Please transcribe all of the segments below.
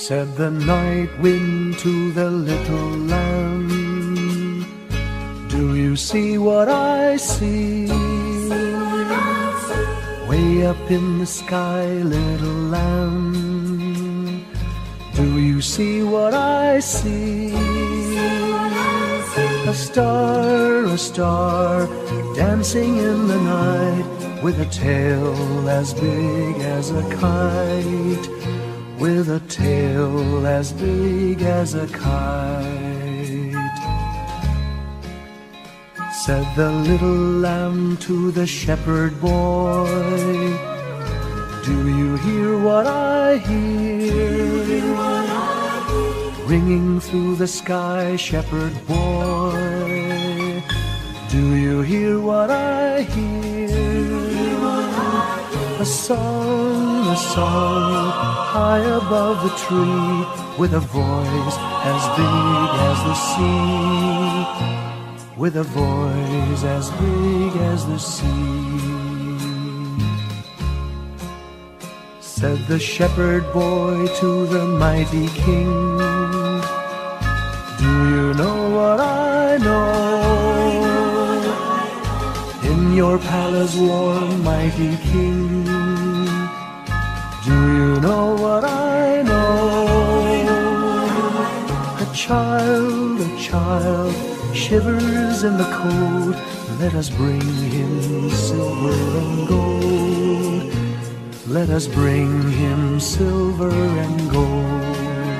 Said the night wind to the little lamb, do you see what I see? Way up in the sky, little lamb, do you see what I see? A star, dancing in the night, with a tail as big as a kite, with a tail as big as a kite. Said the little lamb to the shepherd boy, do you hear what I hear? Ringing through the sky, shepherd boy, do you hear what I hear? A song, high above the tree, with a voice as big as the sea, with a voice as big as the sea. Said the shepherd boy to the mighty king, do you know what I know? In your palace warm, mighty king, do you know what I know? A child shivers in the cold, let us bring him silver and gold. Let us bring him silver and gold.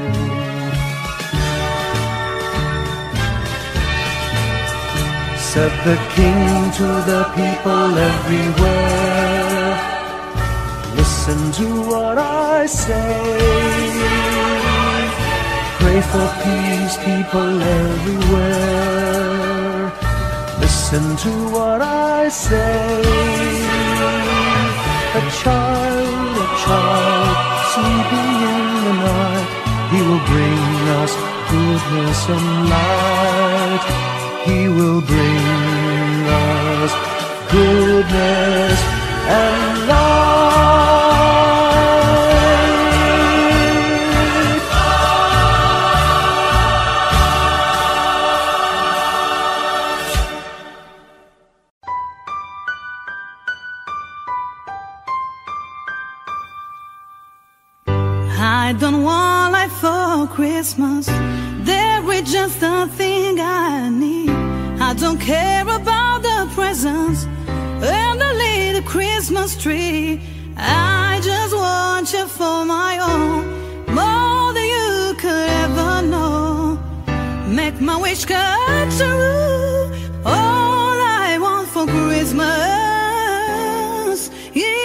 Said the king to the people everywhere, listen to what I say. Pray for peace, people everywhere, listen to what I say. A child sleeping in the night, he will bring us goodness and light. He will bring us goodness and light. I don't want life for Christmas. There is just a thing I need. I don't care about the presents and the little Christmas tree. I just want you for my own, more than you could ever know. Make my wish come true. All I want for Christmas is you.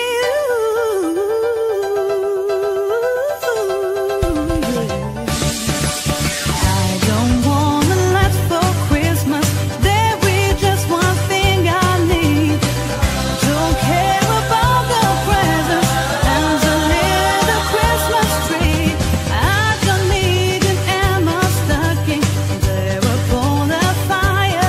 Fire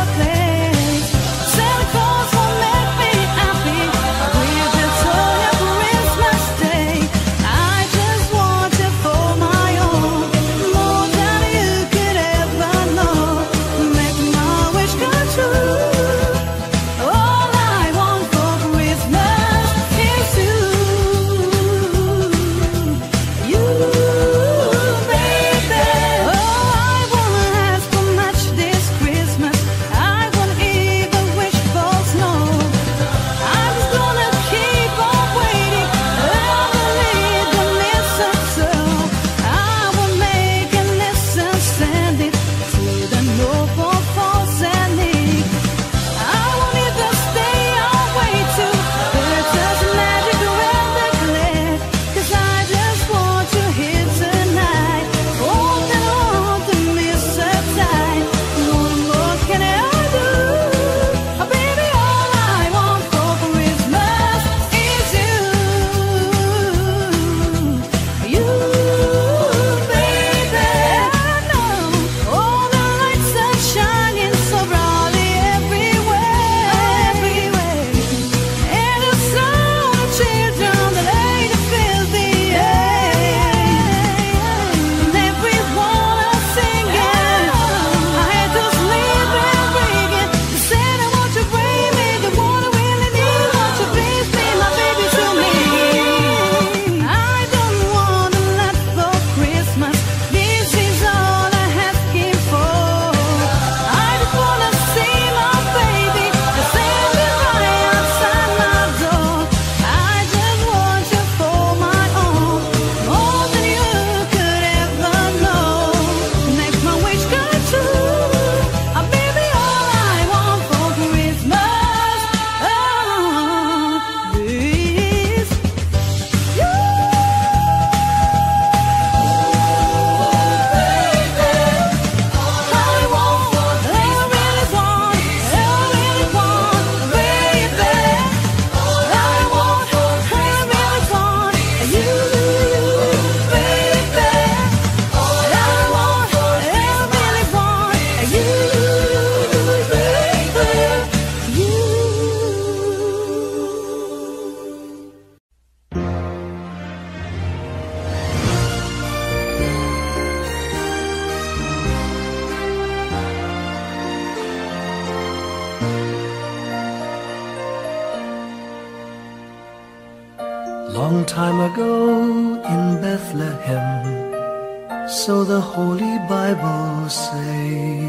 Long time ago in Bethlehem, so the Holy Bible say,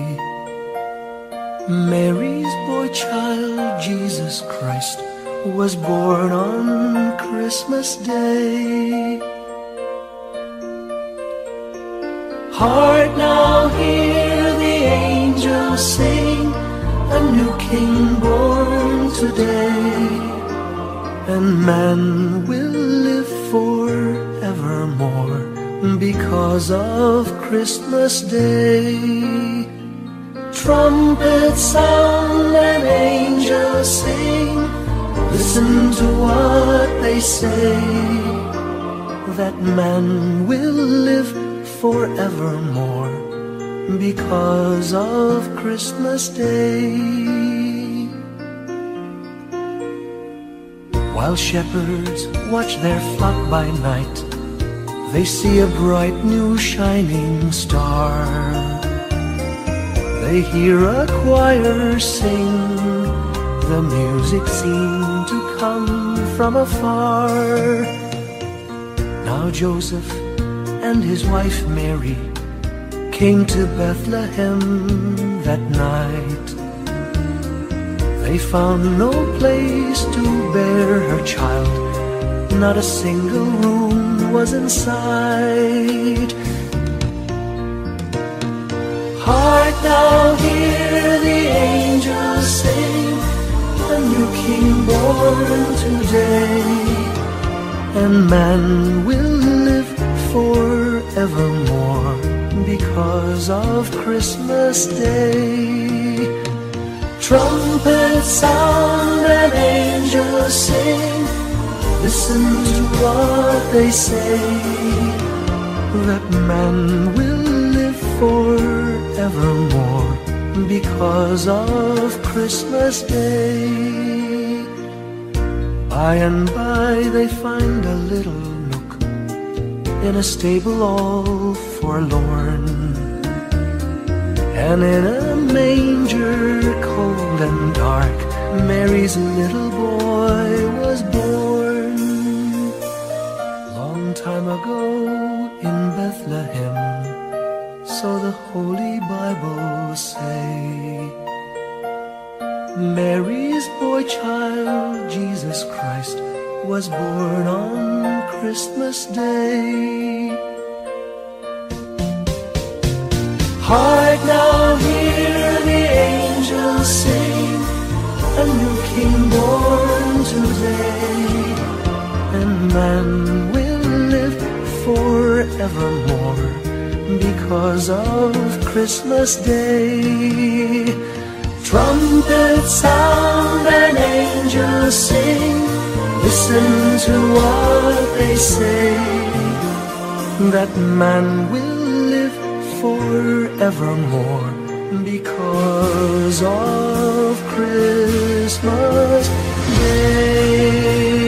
Mary's boy child, Jesus Christ, was born on Christmas Day. Heart, now hear the angels sing, a new King born today, and man will live forevermore because of Christmas Day. Trumpets sound and angels sing, listen to what they say, that man will live forevermore because of Christmas Day. While shepherds watch their flock by night, they see a bright new shining star. They hear a choir sing, the music seemed to come from afar. Now Joseph and his wife Mary came to Bethlehem that night. They found no place to bear her child, not a single room was in sight. Hark, now hear the angels sing, a new King born today, and man will live forevermore because of Christmas Day. Trumpets sound and angels sing, listen to what they say, that man will live forevermore because of Christmas Day. By and by they find a little nook in a stable all forlorn, and in a manger cold and dark, Mary's little boy was born. Long time ago in Bethlehem, so the Holy Bible say, Mary's boy child, Jesus Christ, was born on Christmas Day. Hark, now hear the angels sing, a new King born today, and man will live forevermore because of Christmas Day. Trumpets sound and angels sing, listen to what they say, that man will live forevermore because of Christmas Day.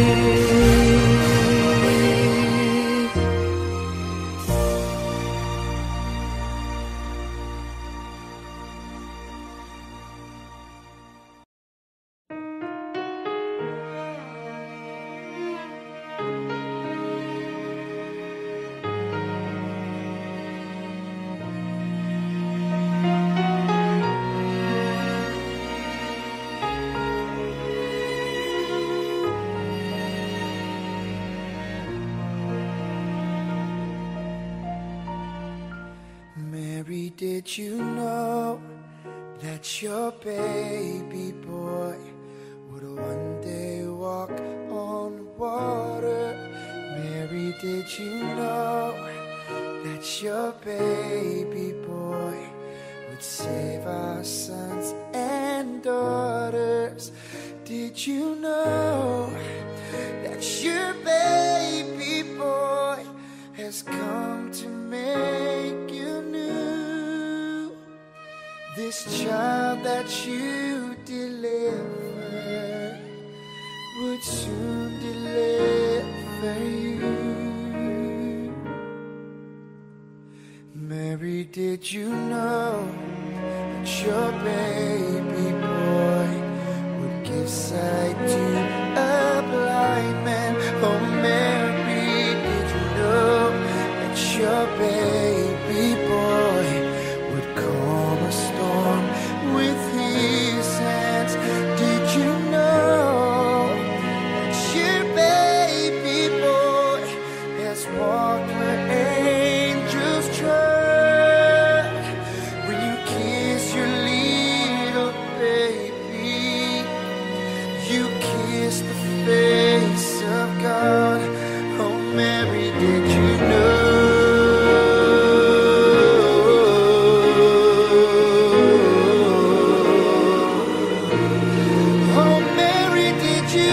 Mary, did you know that your baby boy would one day walk on water? Mary, did you know that your baby boy would save our sons and daughters? Did you know that your baby boy has come to make you new? This child that you deliver would soon deliver you. Mary, did you know that your baby boy would give sight to a blind man? Oh, Mary,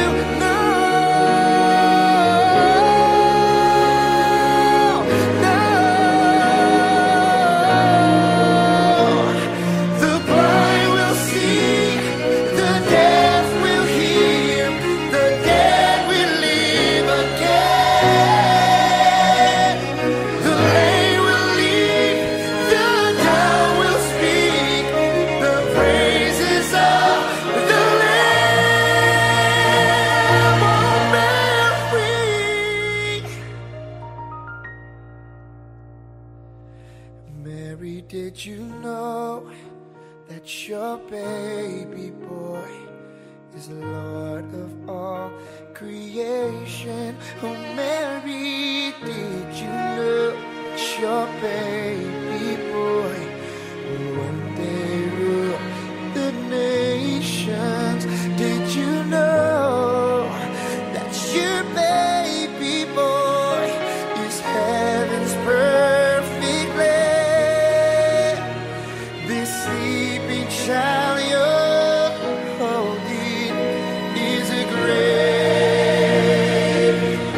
Mary, did you know that your baby boy is Lord of all creation? Oh, Mary, did you know that your baby boy will one day rule the nations? Did you know that your baby boy is heaven's perfect lamb? This sleeping child you're holding is a great I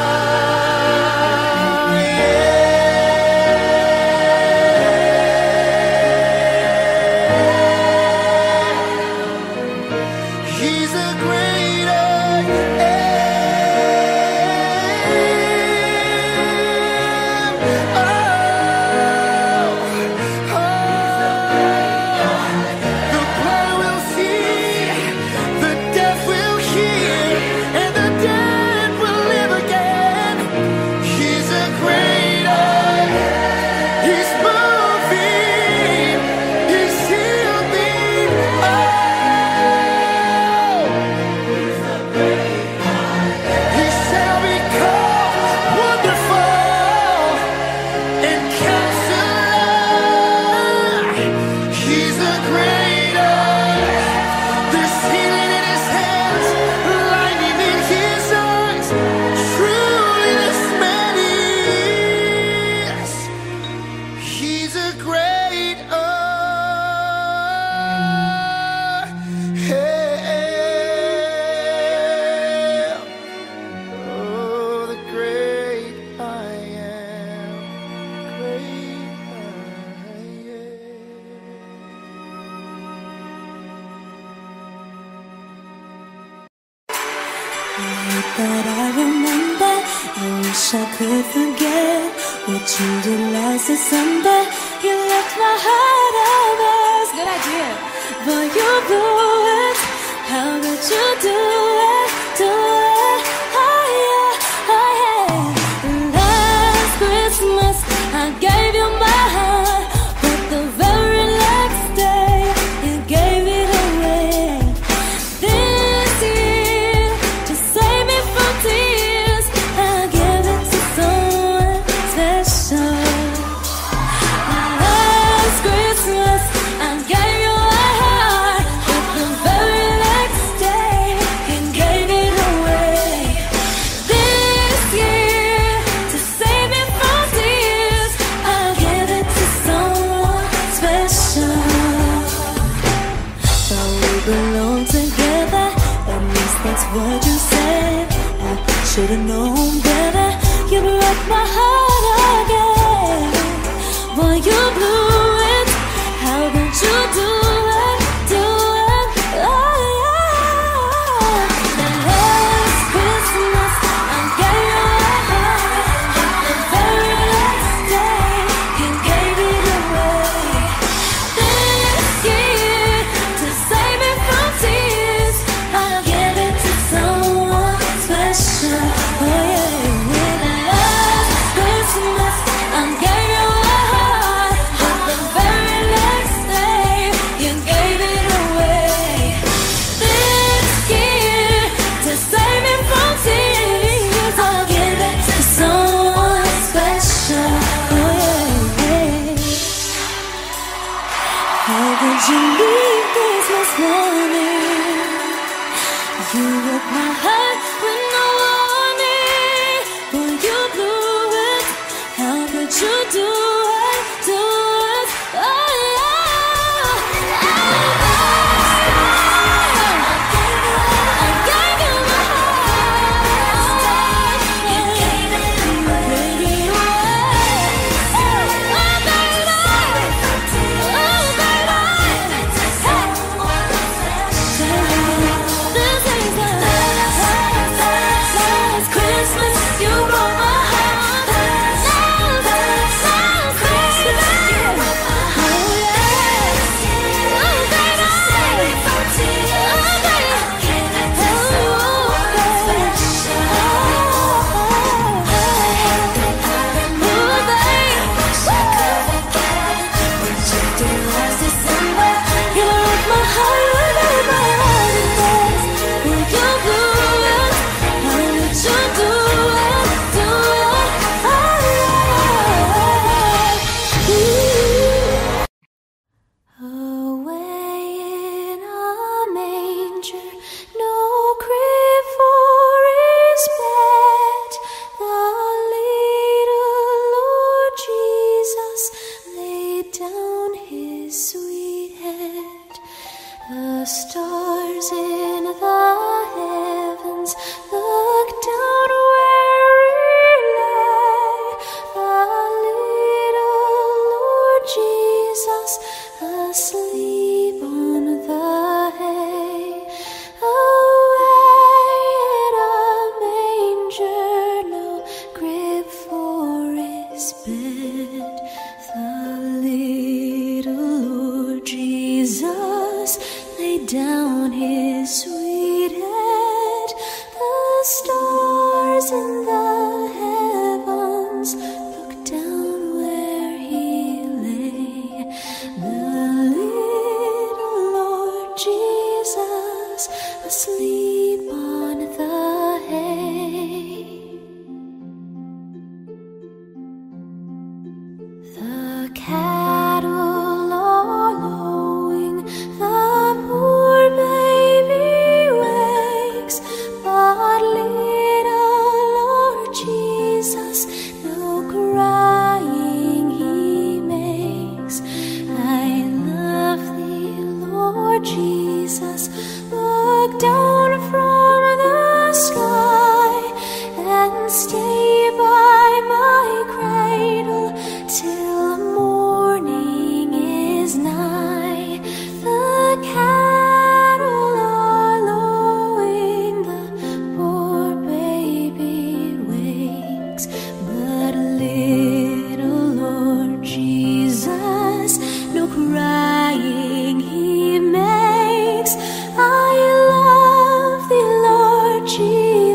am. He's a great I am. The blind will see, the deaf will hear, and the dead will live again. He's a great I am. He's moving, he's healing. Oh, he shall be called Wonderful and Counselor. He's a great I am. There's healing in his hands, lightning in his eyes. Truly this man is. He's a great I am. Oh, the great I am. Great I That I remember, I wish I could forget what you did last December. You left my heart a mess. Good idea. But you blew it. How could you do it? Do it. Oh yeah, oh yeah. Last Christmas I gave you my heart, but the very next day you gave it away. This year, to save me from tears, I'll give it to someone special. Last Christmas, I gave you my heart, but the very next day, you gave it away. This year, to save me from tears, I'll give it to someone special. Thought we belong together, at least that's what you said. I should've known better. You broke my heart again. Boy, you blew it. How could you do it? Do it. Oh yeah. The last Christmas I gave you my heart, but the very next day you gave it away. This year, to save me from tears, I'll give it to someone special. Oh yeah. With the last Christmas, I gave you my heart, but the very next day you gave it away. This year, to save me from tears, I'll give it to someone special. Oh yeah. How could you leave Christmas morning? You broke my heart with no warning. Boy, you blew it. How could you do it? Do it. Oh yeah. I gave you my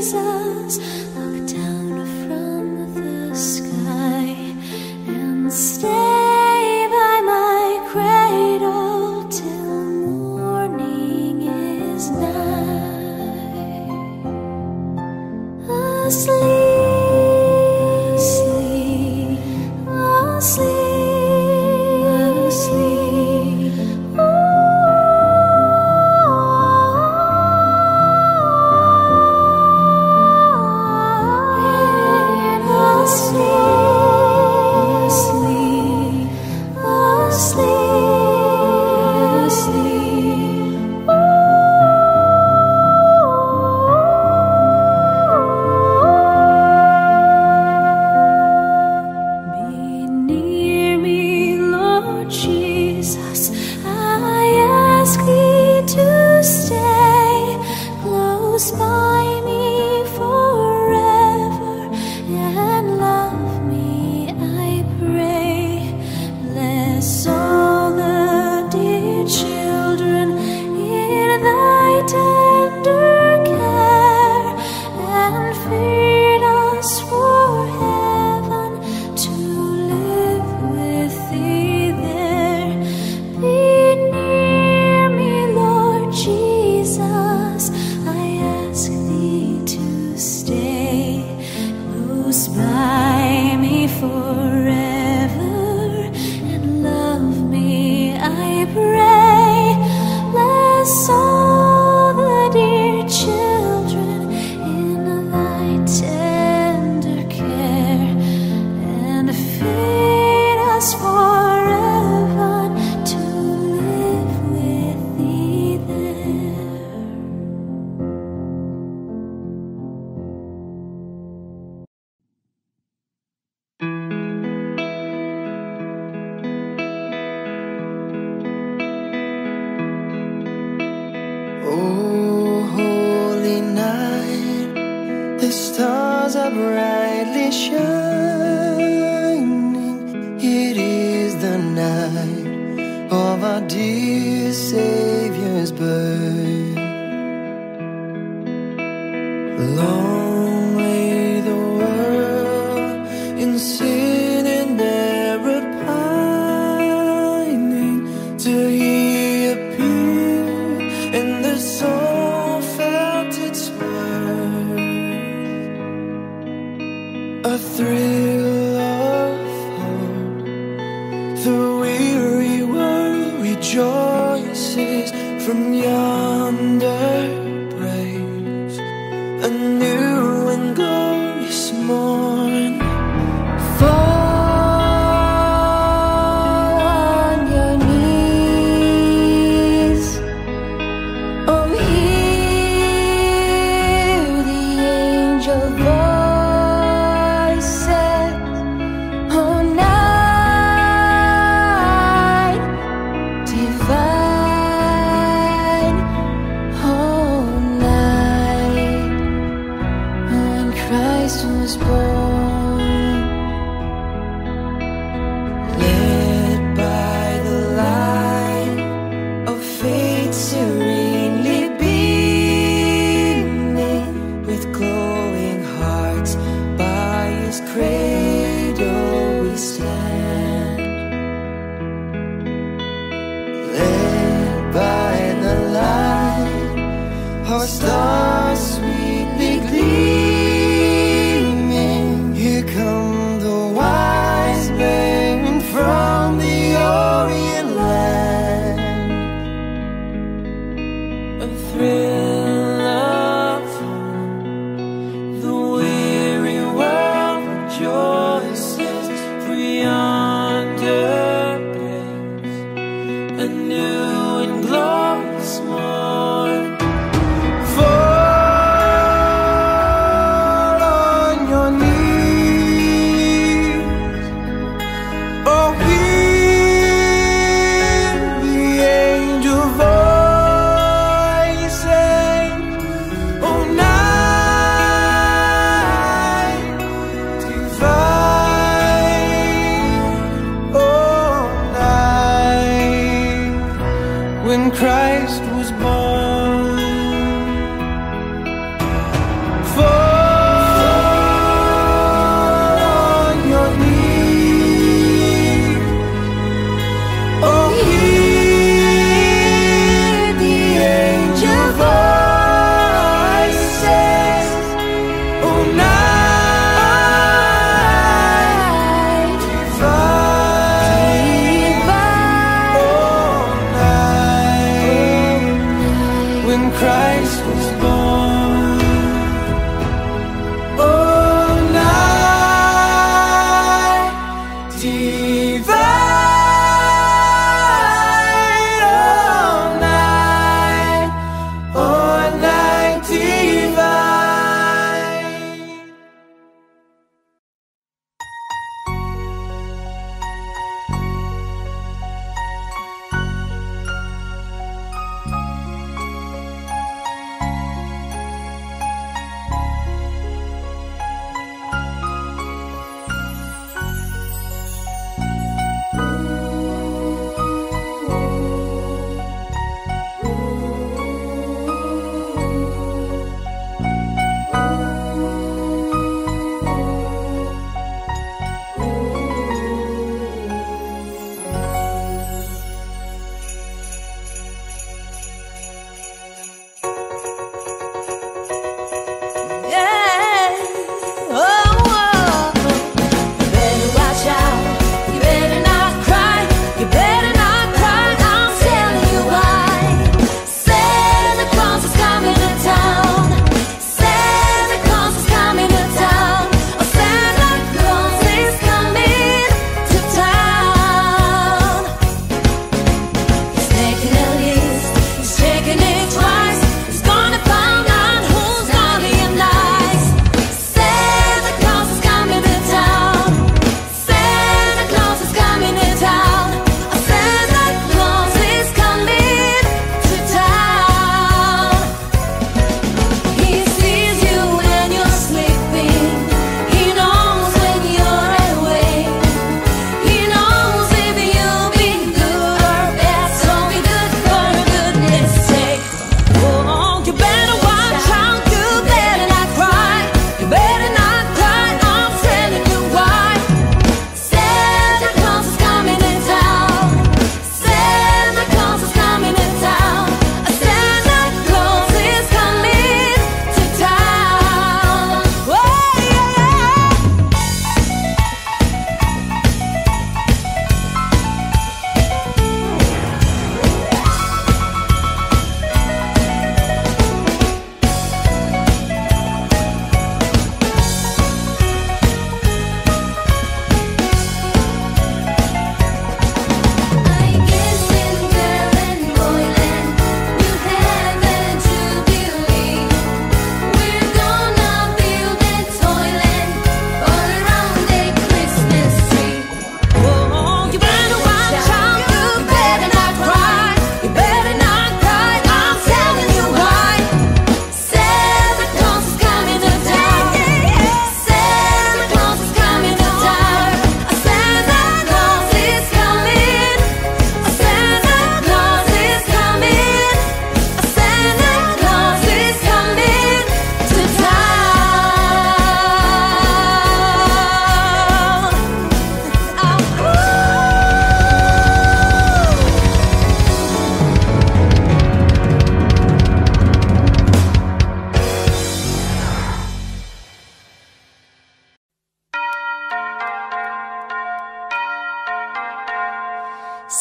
Jesus, look down from the sky and stay by my cradle till morning is nigh. Asleep, asleep, asleep, asleep. Our stars sweetly gleaming,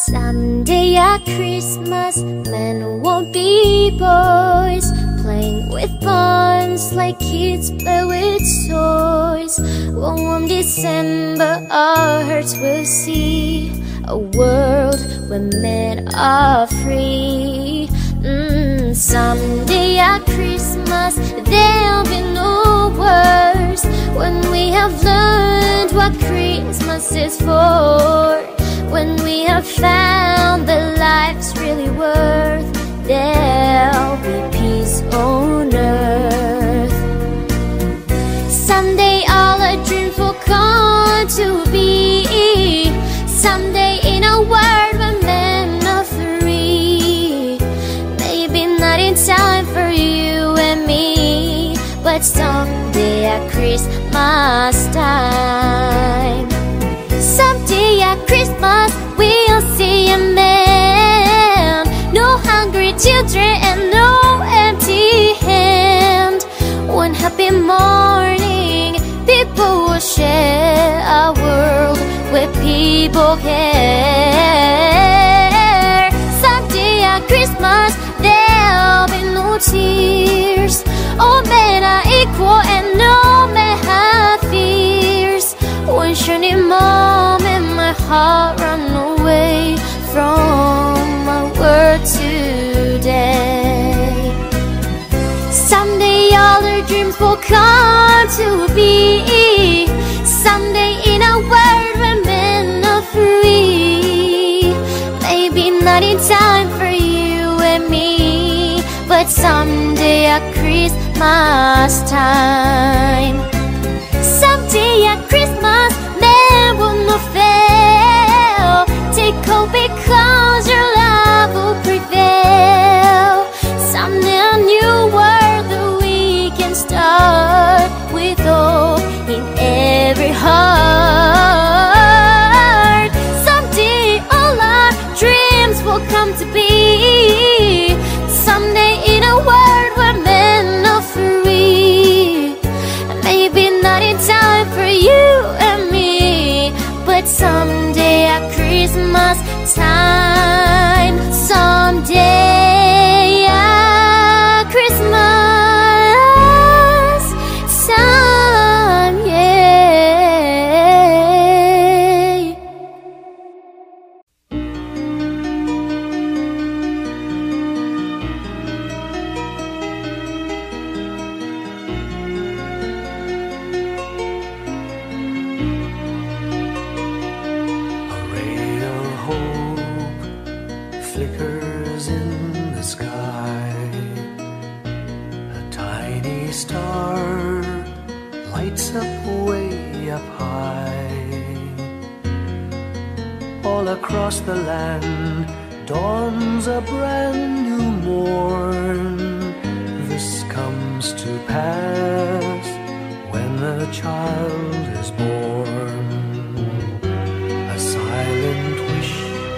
Someday at Christmas, men won't be boys, playing with bombs like kids play with toys. One warm December, our hearts will see a world where men are free. Someday at Christmas, there'll be no worse, when we have learned what Christmas is for. When we have found that life's really worth, there'll be peace on earth. Someday all our dreams will come to be. Someday in a world where men are free. Maybe not in time for you and me, but someday at Christmas time. Someday at Christmas we'll see a man, no hungry children and no empty hand. One happy morning people will share a world where people care. Someday at Christmas there'll be no tears. All men are equal and no man have fears. One shining moment my heart run away from my world today. Someday all our dreams will come to be. Someday in a world where men are free. Maybe not in time for you and me, but someday at Christmas time. Someday at Christmas, men will not fail. Take hope because your love will prevail. Someday a new world that we can start with hope in every heart. Someday all our dreams will come to be. Someday in a world where men are free. Maybe not in time for you and me, but someday at Christmas time. Someday at Christmas time, yeah. Flickers in the sky. A tiny star lights up way up high. All across the land dawns a brand new morn. This comes to pass when a child is born. A silent wish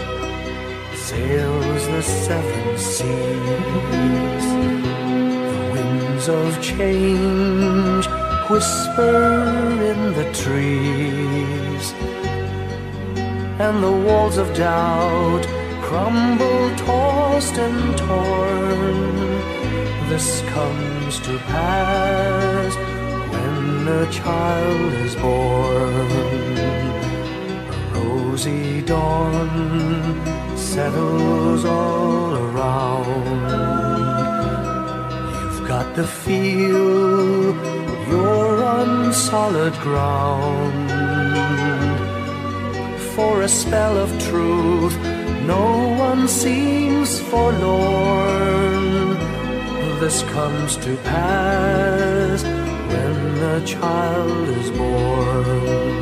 sails the seven seas. The winds of change whisper in the trees, and the walls of doubt crumble, tossed and torn. This comes to pass when a child is born. A rosy dawn settles all around. You've got to feel you're on solid ground. For a spell of truth, no one seems forlorn. This comes to pass when a child is born.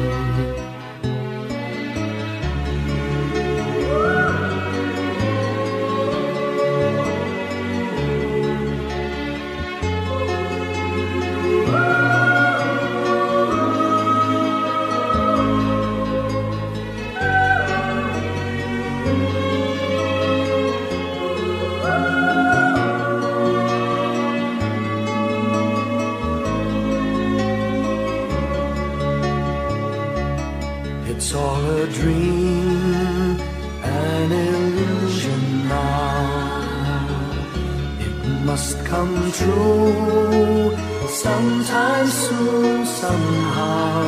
It's all a dream an illusion now. It must come true sometime soon, somehow.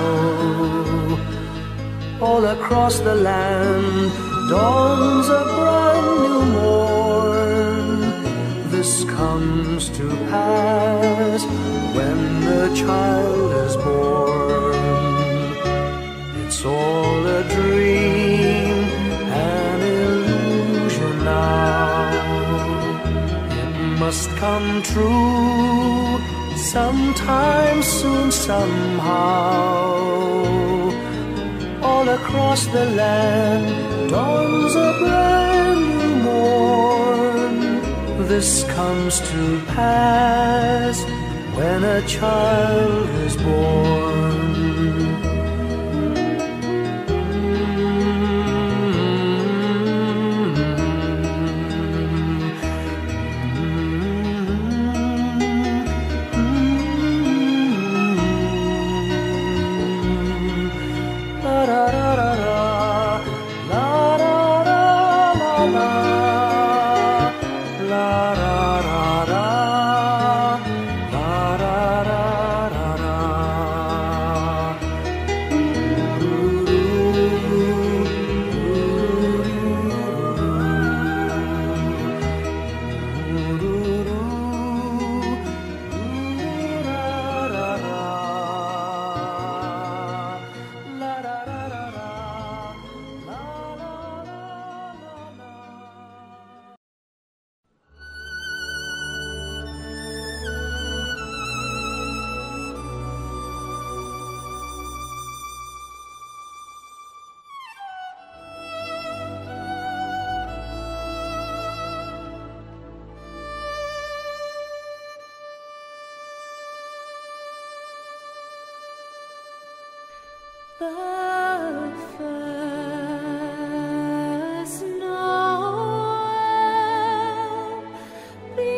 All across the land dawns a brand new morn. This comes to pass when the child is born. It's all a dream, an illusion now. It must come true sometime soon, somehow. All across the land dawns a brand new morn. This comes to pass when a child is born. The first Noel, the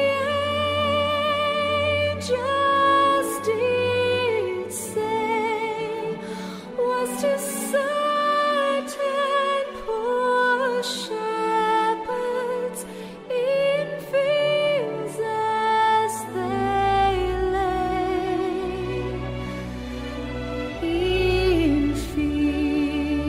angels did say, was to certain poor shepherds in fields as they lay. In fields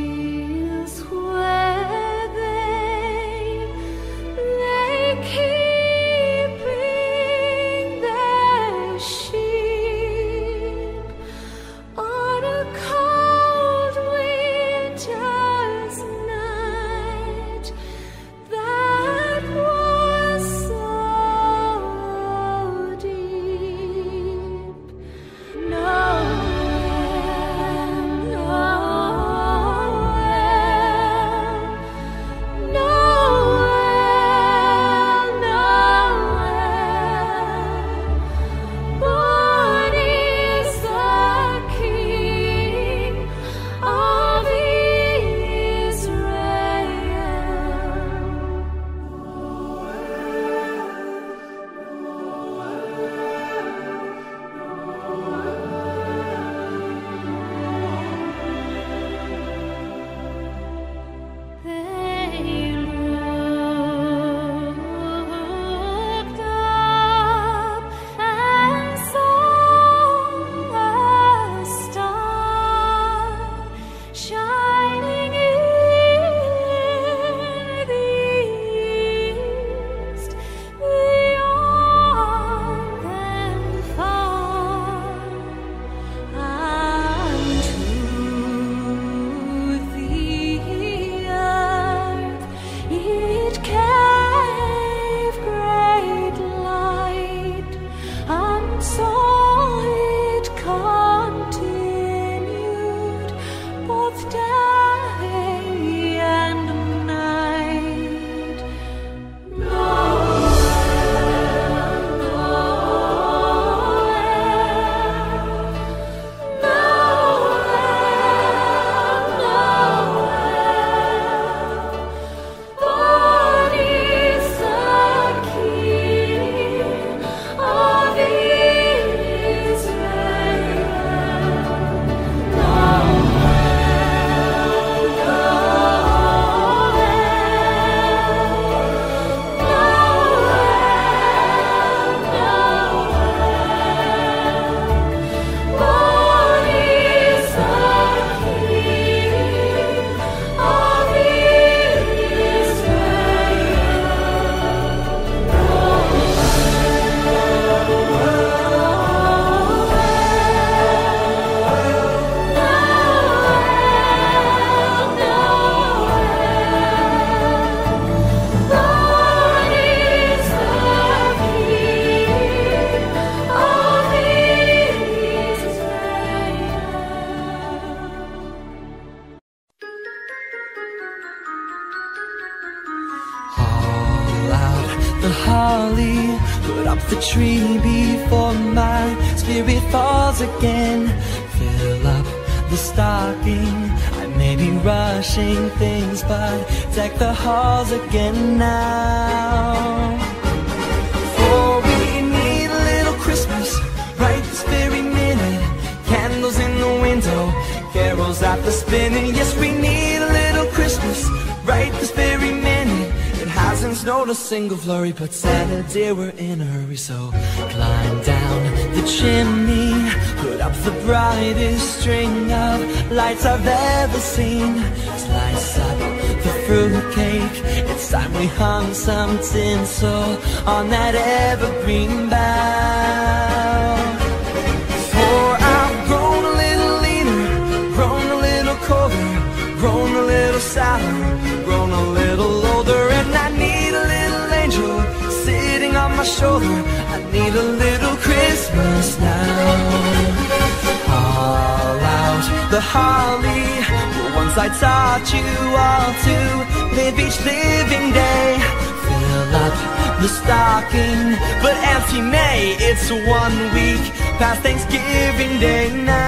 the tree before my spirit falls again. Fill up the stocking, I may be rushing things, but deck the halls again now. For we need a little Christmas right this very minute. Candles in the window, carols after spinning. Yes, we need a little Christmas right this very minute. It hasn't snowed a single flurry, but Santa dear, we're in a hurry. So climb down the chimney, put up the brightest string of lights I've ever seen. Slice up the fruitcake, it's time we hung some tinsel on that evergreen bough. For I've grown a little leaner, grown a little colder, grown a little sadder, grown a little older, and I need a little angel sitting on my shoulder. I need a little Christmas now. Haul out the holly, the ones I taught you all to live each living day. Fill up the stocking, but Auntie May, it's 1 week past Thanksgiving Day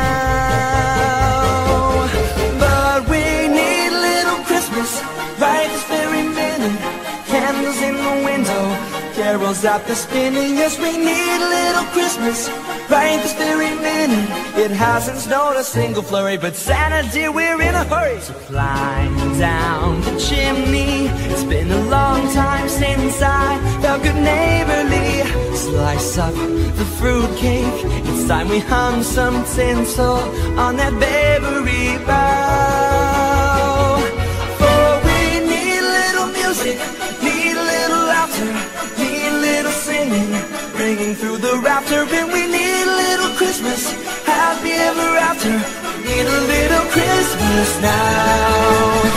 now. But we need a little Christmas right this very minute. Candles in the window, carols after spinning. Yes, we need a little Christmas right this very minute. It hasn't snowed a single flurry, but Santa dear, we're in a hurry. So climb down the chimney, it's been a long time since I felt good neighborly. Slice up the fruitcake, it's time we hung some tinsel on that bakery bough. For we need a little music, need a little laughter, need a little singing, ringing through the rafter. And we need a little Christmas, happy ever after. Need a little Christmas now.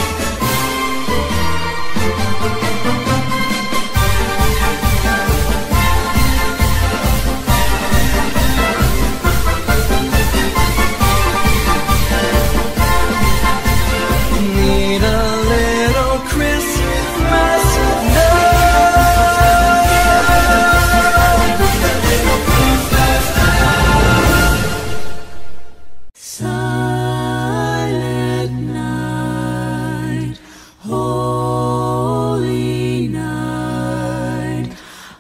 Need a little Christmas now. Silent night, holy night,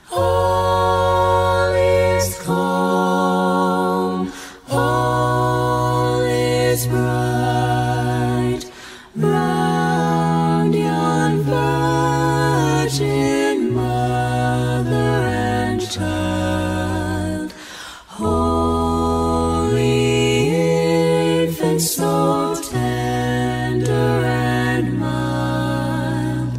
all is calm, all is bright, round yon virgin mother and child, holy infant, so tender and mild,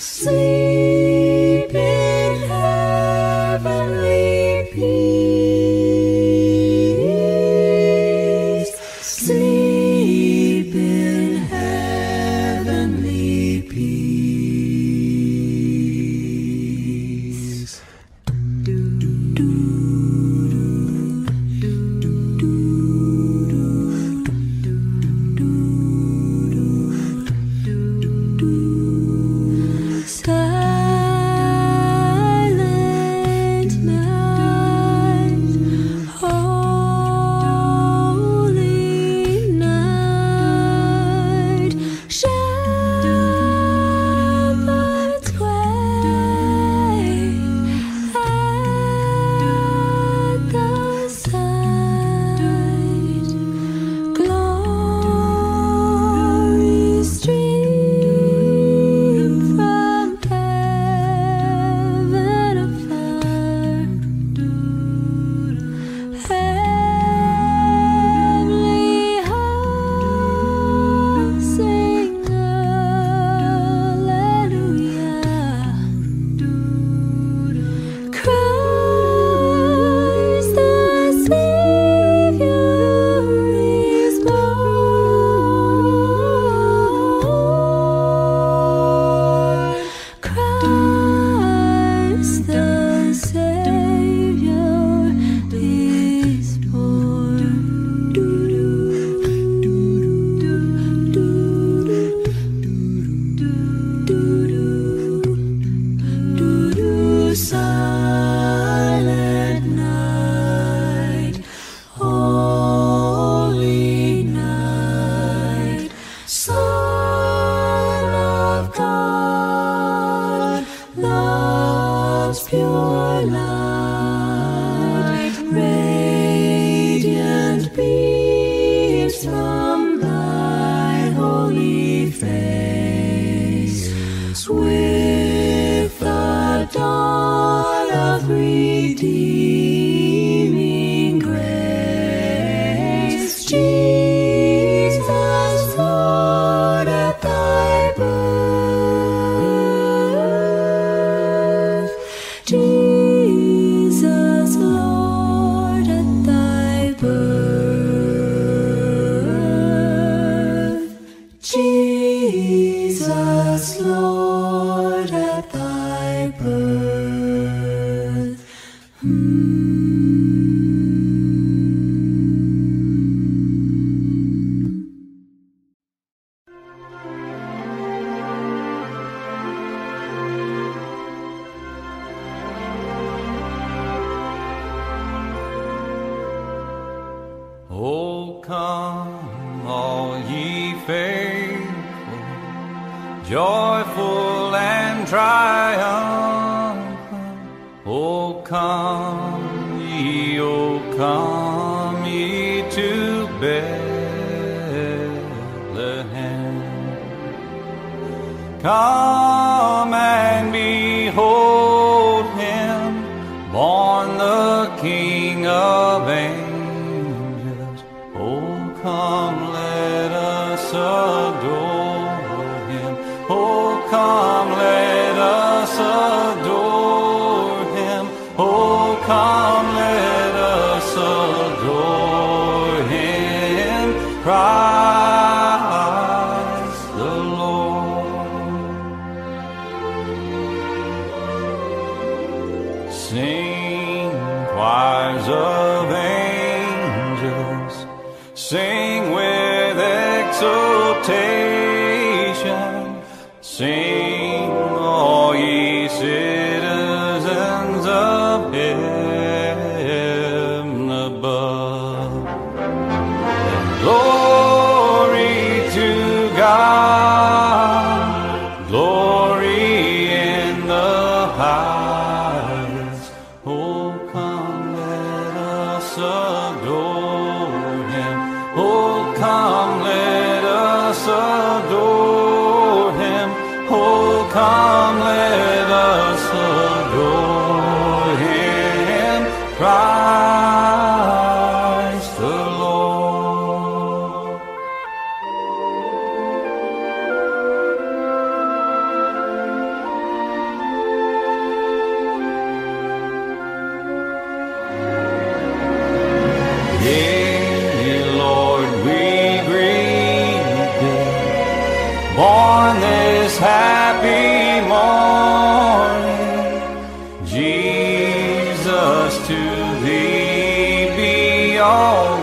sleep in heavenly peace, sleep gaze from thy holy face with the dawn of redeeming grace. Jesus, Lord, at thy birth. Jesus, Lord, at thy birth. Jesus, Lord, at thy birth. Oh, come, all ye faithful, joyful and triumphant. Oh, come ye to Bethlehem. Come and behold him, born the King of angels. Oh, come, let us adore him. Oh, come, let us adore him. Oh, come, let us adore him. Christ the Lord. Sing, choirs of angels, sing with exultation. Sing, all ye citizens of heaven above. Glory to God, glory in the highest. Oh, come, let us adore him. Oh, come, let us adore him. Oh, come, let us adore him. Christ the Lord. Yea, Lord, we greet thee, born this happy morning. Jesus, to thee be all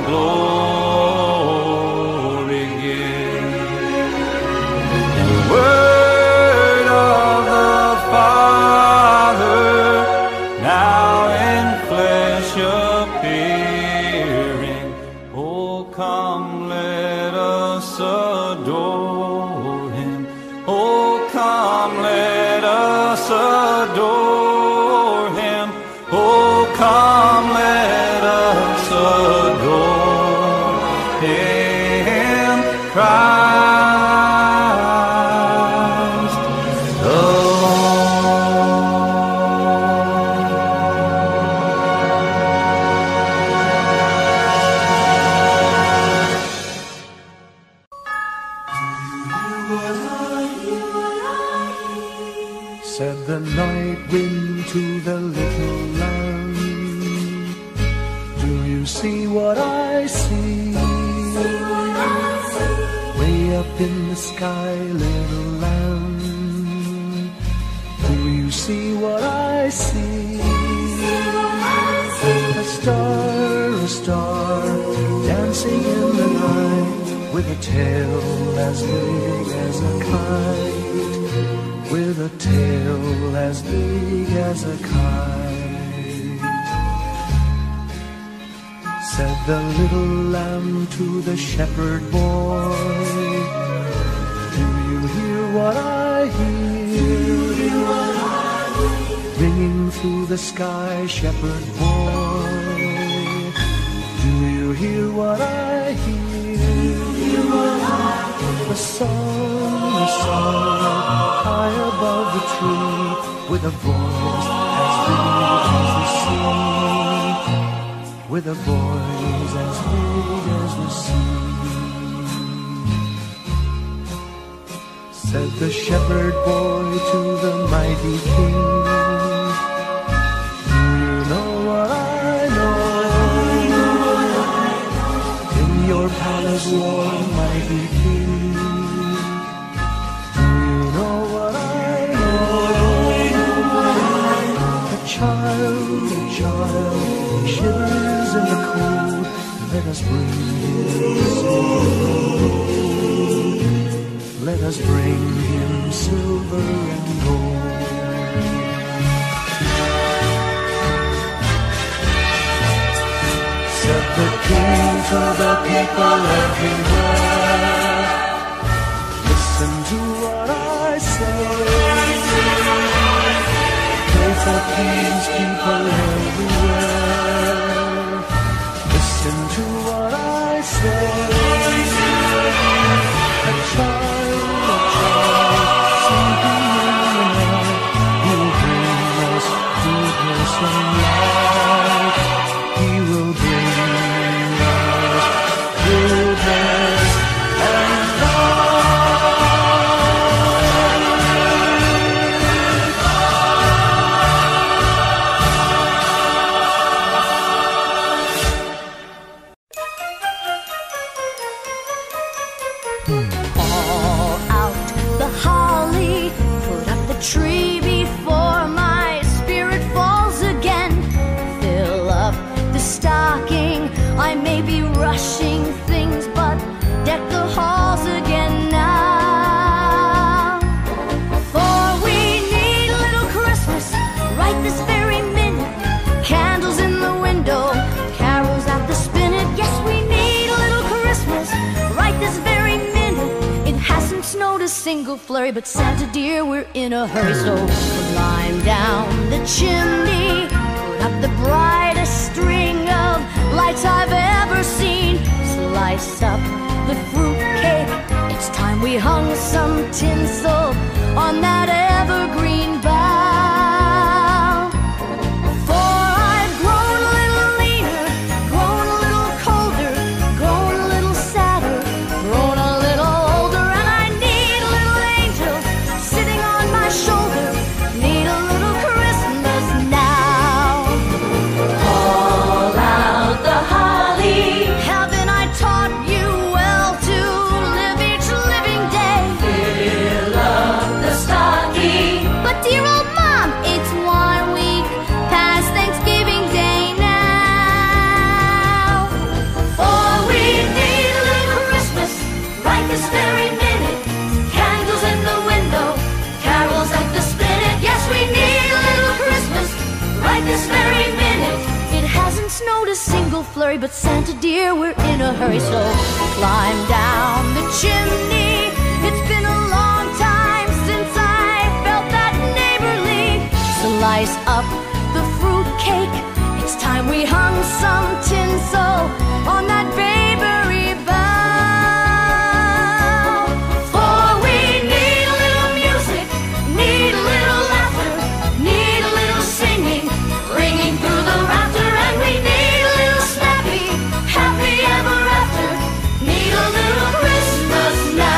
glory given. The word of the Father, now in flesh appearing. Oh, come, let us adore him. Oh, come, let us adore him. Oh, come, let us adore him. Christ the Said the night wind to the little lamb, do you see what I see? Way up in the sky, little lamb, do you see what I see? A star, dancing in the night, with a tail as big as a kite, with a tail as big as a kite. Said the little lamb to the shepherd boy, do you hear what I hear? Ringing through the sky, shepherd boy, do you hear what I hear? a song high above the tree, with a voice as big as the sea, with a voice as big as the sea. Said the shepherd boy to the mighty king, do you know what I know? In your palace warm, mighty king, do you know what I know? A child, shivers in the cold, let us bring him silver. Let us bring him silver and gold. Said the king to the people everywhere, listen to what I say. Pray for peace, people everywhere. Listen to what I say. A child, sleeping in the night, He will bring us goodness and light. He will bring us goodness and tree before my spirit falls again. Fill up the stocking. I may be rushing things, but deck the halls again now. For we need a little Christmas right this very minute. Candles in the window, carols at the spinet. Yes, we need a little Christmas right this very minute. It hasn't snowed a single flurry, but Santa dear, we're in a hurry. So climb down the chimney, put up the brightest string of lights I've ever seen. Slice up the fruitcake, it's time we hung some tinsel on that evergreen bough. For I've grown a little leaner, grown a little colder, grown a little sadder, grown a little older, and I need a little angel sitting on my shoulder. Need a little Christmas now. Call out the holly. Haven't I taught you well to live each living day? Fill up the stocking. But dear old Mom, it's 1 week past Thanksgiving Day now. For we need a little Christmas right this very minute. Candles in the window, carols at the spinet. Yes, we need a little Christmas right this very minute. It hasn't snowed a single flurry, but Santa dear, we're in a hurry. So climb down the chimney. It's been a long time since I felt that neighborly. Slice up the fruitcake, it's time we hung some tinsel on that bakery bough. For we need a little music, need a little laughter, need a little singing, ringing through the rafter, and we need a little snappy, happy ever after. Need a little Christmas now.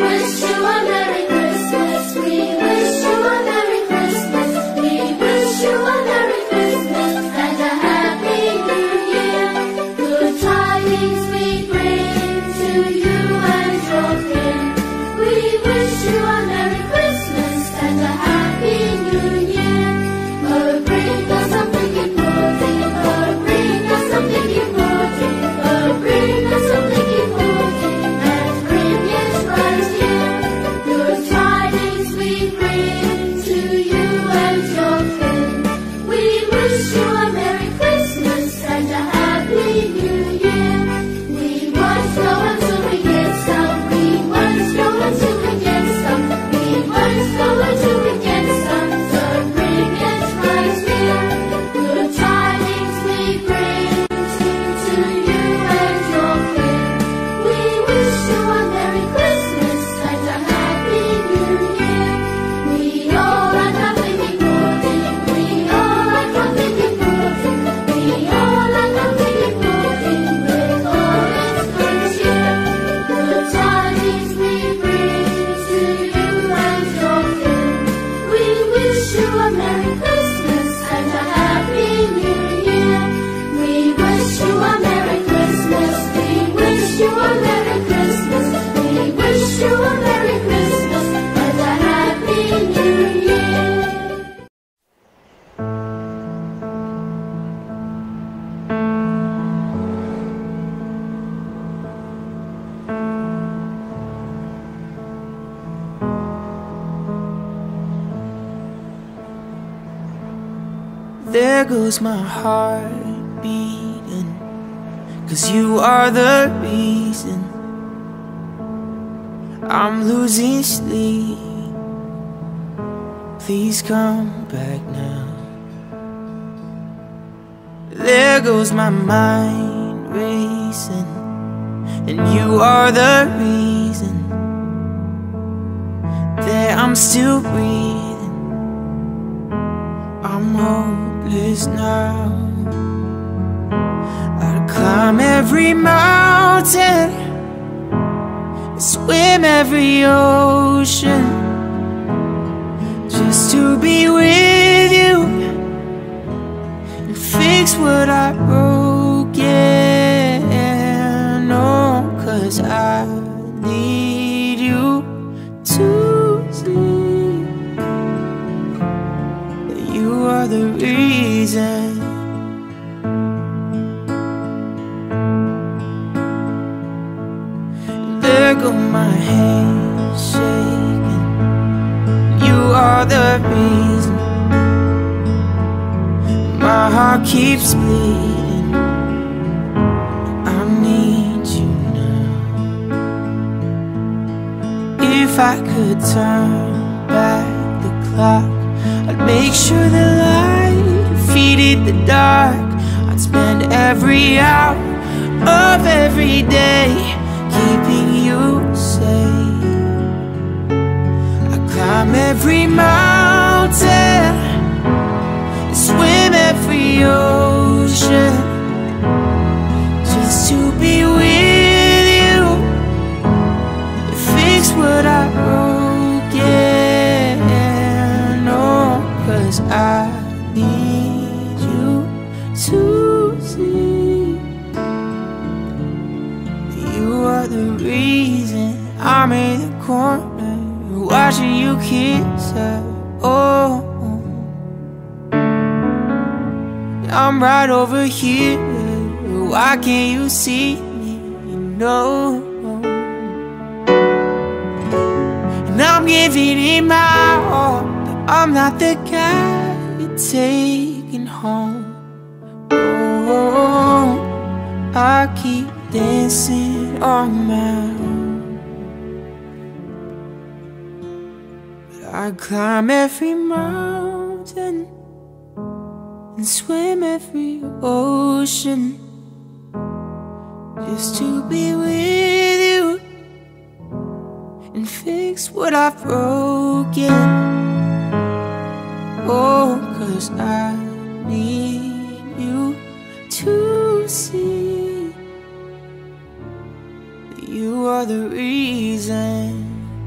There goes my heart beating, 'cause you are the reason I'm losing sleep. Please come back now. There goes my mind racing, and you are the reason that I'm still breathing. I'm hopeless now. I'd climb every mountain, swim every ocean, just to be with you and fix what I broke. Yeah, no, 'cause I need you to see that you are the reason. There go my hands shaking, you are the reason my heart keeps bleeding. I need you now. If I could turn back the clock, I'd make sure the light defeated the dark. I'd spend every hour of every day keeping you safe. I climb every mountain, swim every ocean, just to be with you, fix what I broke. Yeah, no, 'cause I need you to see you are the reason. I'm in the corner watching you kiss her. Oh, I'm right over here. Why can't you see me? You know, and I'm giving it my all, but I'm not the guy you're taking home. Oh, I keep dancing on my own, but I climb every mountain and swim every ocean, just to be with you and fix what I've broken. Oh, 'cause I need you to see that you are the reason.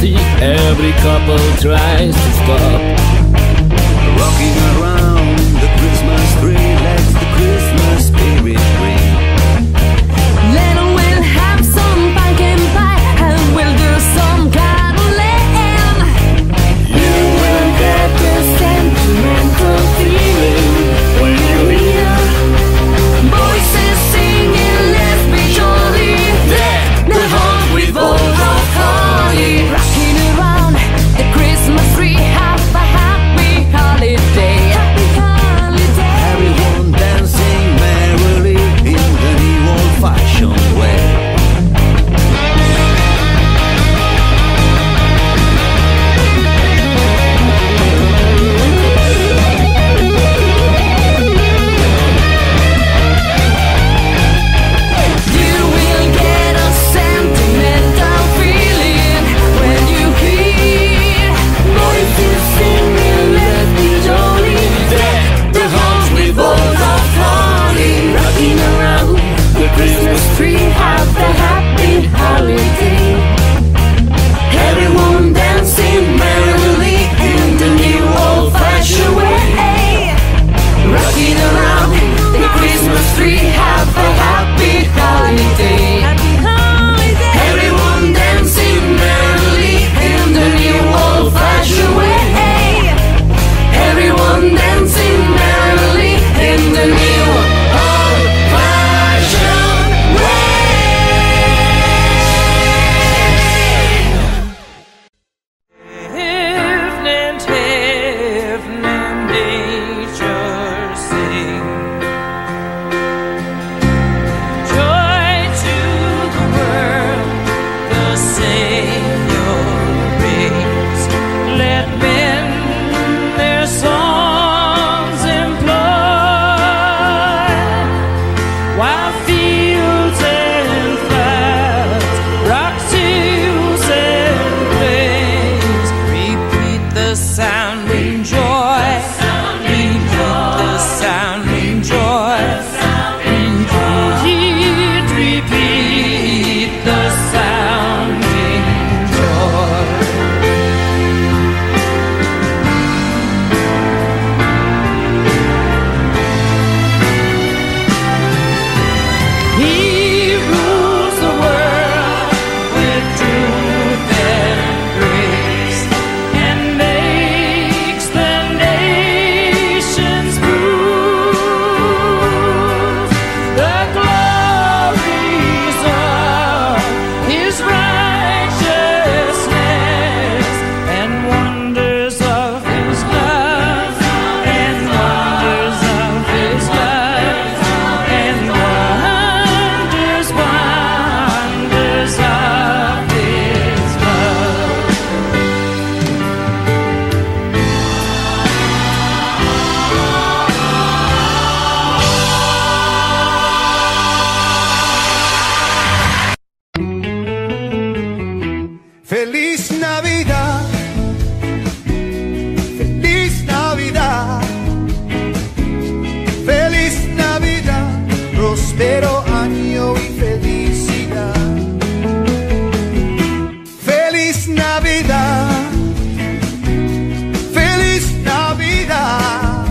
see every couple tries to stop. Rocking around the Christmas tree lets the Christmas spirit ring. Little will have some pumpkin pie and we'll do some caroling. You will get the sentimental feeling when you hear Voices singing, let's be jolly. deck The heart with balls of holly. Rocking around the Christmas tree, have a happy holiday. Happy holiday. everyone dancing merrily in the new old-fashioned way. You will get a sentimental feeling when you hear voices singing, let's be jolly. Deck the halls with balls of holly. Rocking around the Christmas tree, have a happy holiday. Everyone dancing merrily in the new old-fashioned way. Rocking around the Christmas tree, have a happy holiday. Everyone dancing merrily in the new old-fashioned way. Everyone dancing merrily in the new old-fashioned Evening, evening, nature sing. Joy to the world, the Savior brings. Let men their songs employ, while fields and flowers, rocks, hills and plains repeat the sounding joy. Repeat the sounding joy. Repeat the sounding joy. He rules the world with truth and grace, and makes the nations prove the glories of His righteousness, and wonders of His love, and wonders of His love, and wonders, wonders of His love. Feliz Navidad, feliz Navidad, feliz Navidad, próspero año y felicidad. Feliz Navidad, feliz Navidad,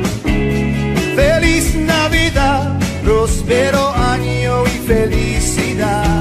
feliz Navidad, próspero año y felicidad.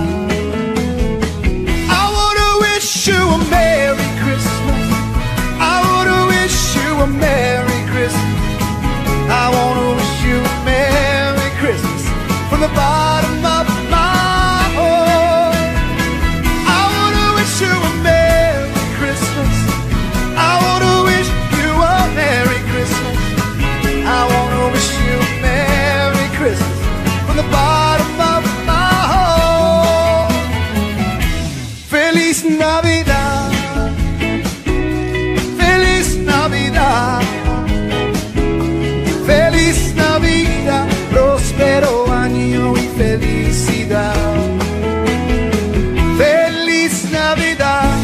I wanna wish you a Merry Christmas. I wanna wish you a Merry Christmas. I wanna wish you a Merry Christmas from the bottom of my heart. I wanna wish you a Merry Christmas. I wanna wish you a Merry Christmas. I wanna wish you a Merry Christmas from the bottom of my heart. Feliz Navidad, feliz Navidad, feliz Navidad, próspero año y felicidad. Feliz Navidad,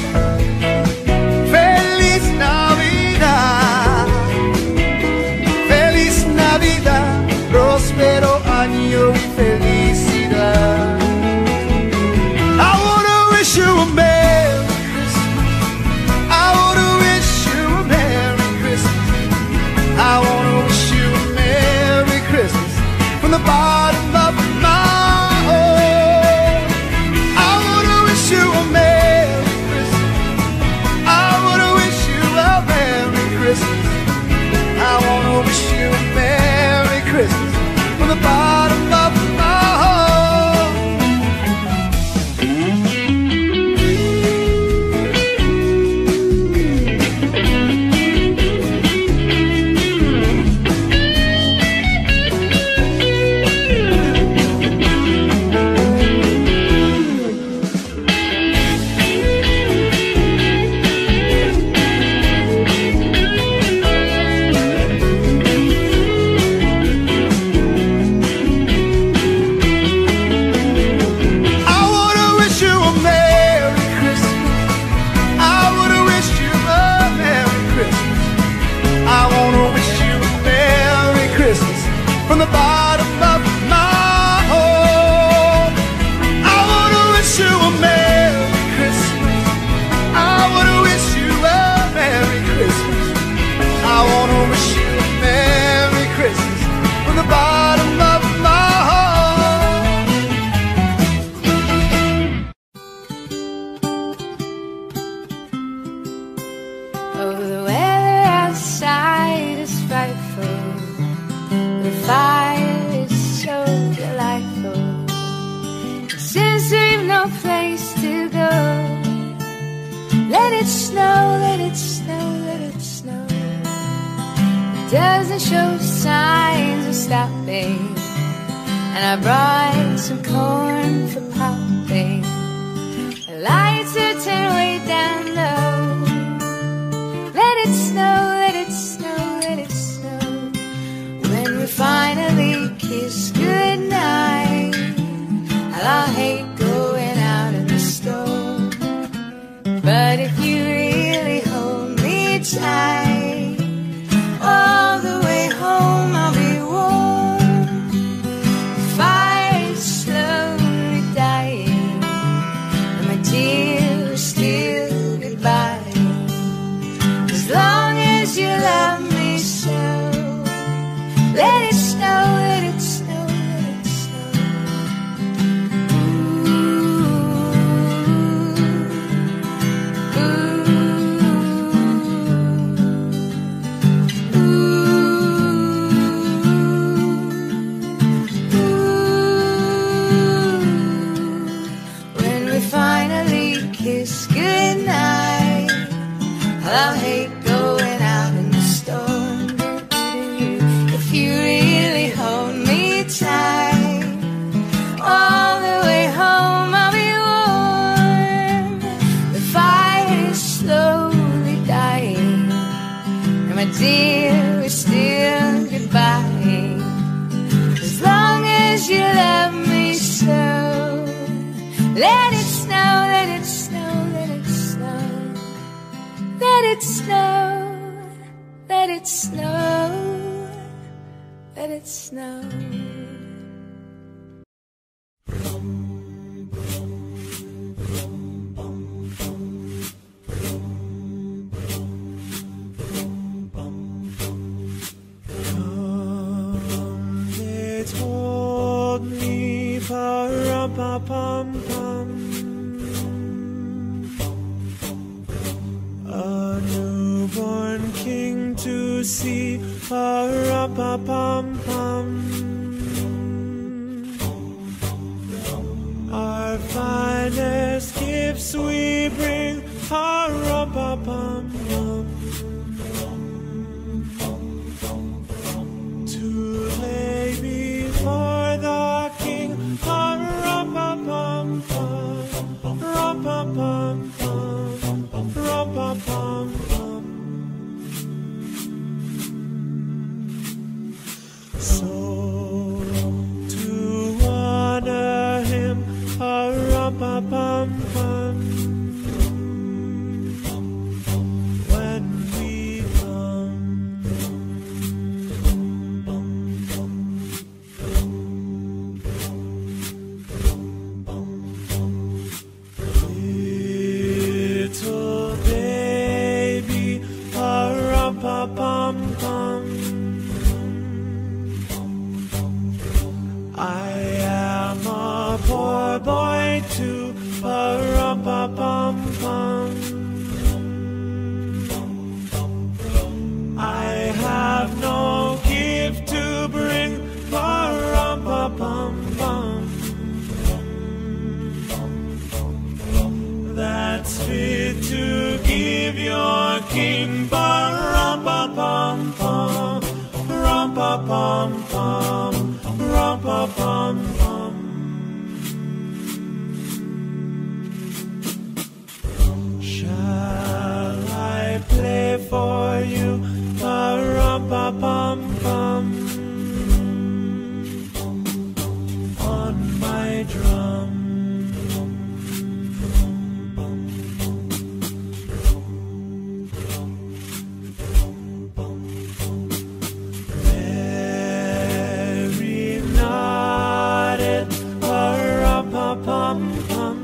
feliz Navidad, feliz Navidad, próspero año y felicidad. I wanna wish you a Merry Oh, the weather outside is frightful. The fire is so delightful. Since we've no place to go, let it snow, let it snow, let it snow. It doesn't show signs of stopping, and I brought some corn for popping. The lights are turned way down low. Let it snow, let it snow, let it snow. When we finally kiss goodnight, I'll hate going out in the storm. But if you really hold me tight, all the way home I'll be warm. The fire is slowly dying, and my tears still goodbye. As long as you love me so, let it snow, let it snow, let it snow. When we finally kiss goodnight, I'll hate going out in the storm. If you really hold me tight, all the way home I'll be warm. The fire is slowly dying, and my dear, we're still goodbye. As long as you love me so, let it snow, let it snow, let it snow. Let it snow, let it snow, let it snow. Come, they told me, pa-rum-pa-pum-pum, a newborn king to see, pa-rum-pa-pum-pum. Our finest gifts we bring, pa-rum-pa-pum-pum, to lay before the king, pa-rum-pa-pum-pum, rum-pa-pum-pum, rum-pa-pum-pum. So to honor him, pa-rum-pa-pum-pum, when we come, little baby, pa-rum-pa-pum-pum, I am a poor boy too, pa-rum-pa-pum-pum. I have no gift to bring, pa-rum-pa-pum-pum, that's fit to give your king, pa-rum-pa-pum-pum, rum-pa-pum-pum, rum-pa-pum-pum. Shall I play for you, pa-rum-pa-pum-pum, on my drum? Very nodded, pa-rum-pa-pum-pum.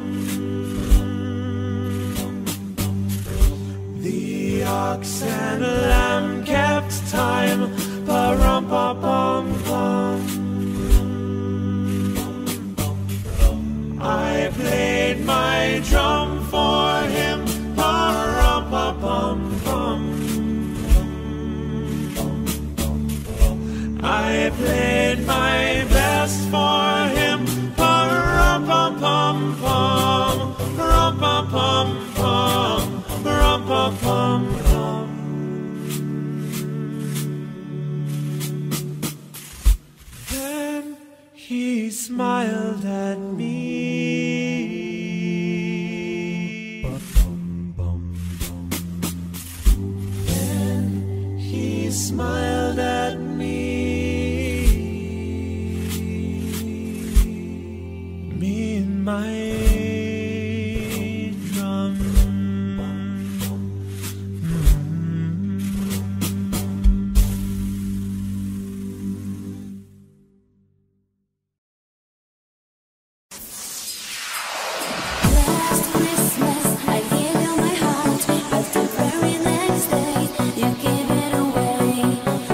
The ox and lamb kept time, pa-rum-pa-pum-pum. I played my drum for him, pa-rum-pa-pum-pum. smiled at me. Me and my drum. Last Christmas, I gave you my heart, but the very next day you gave it away.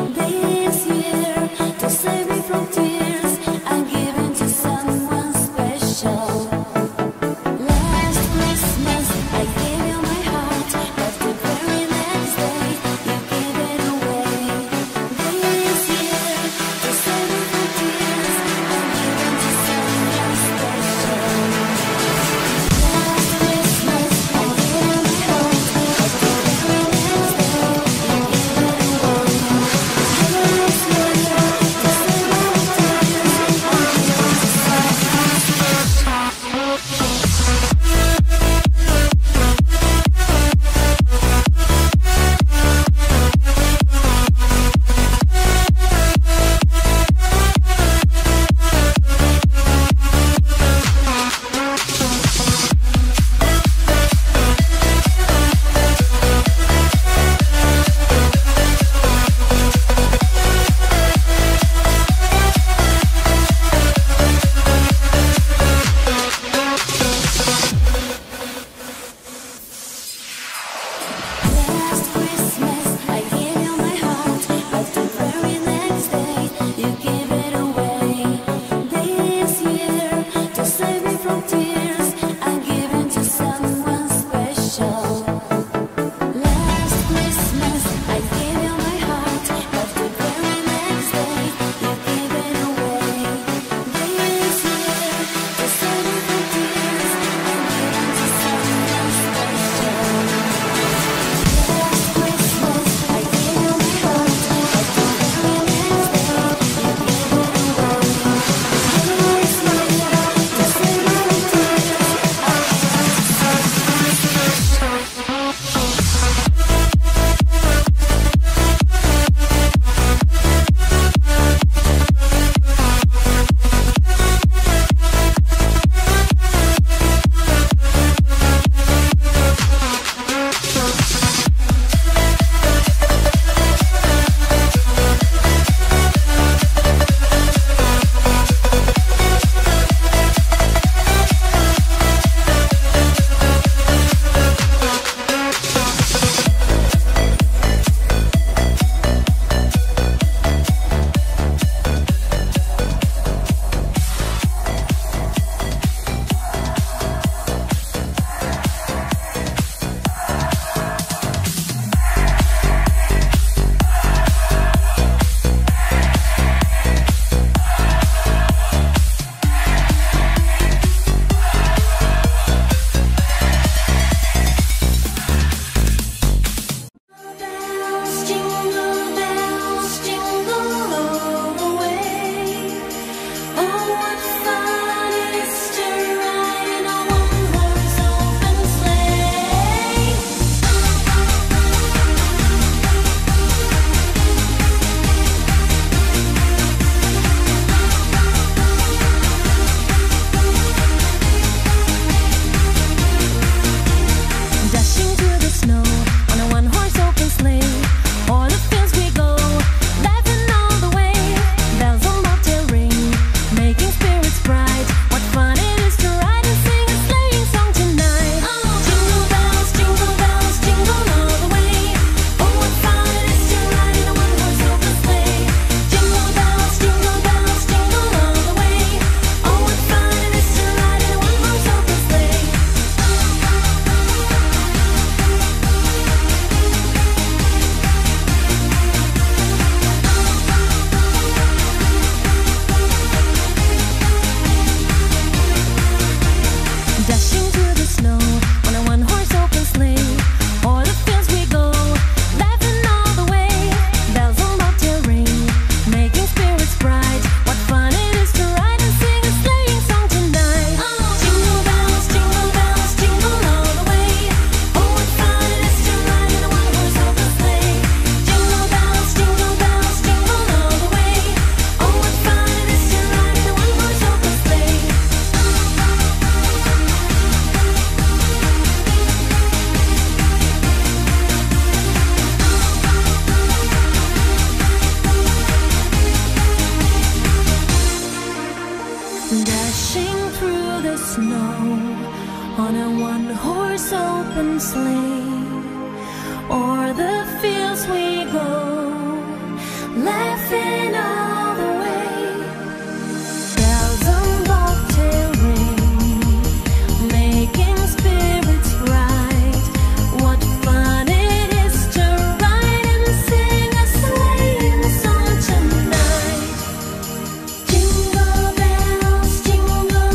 open sleigh, o'er the fields we go, laughing all the way. Bells on bobtail ring, making spirits bright. What fun it is to ride and sing a sleighing song tonight. Jingle bells, jingle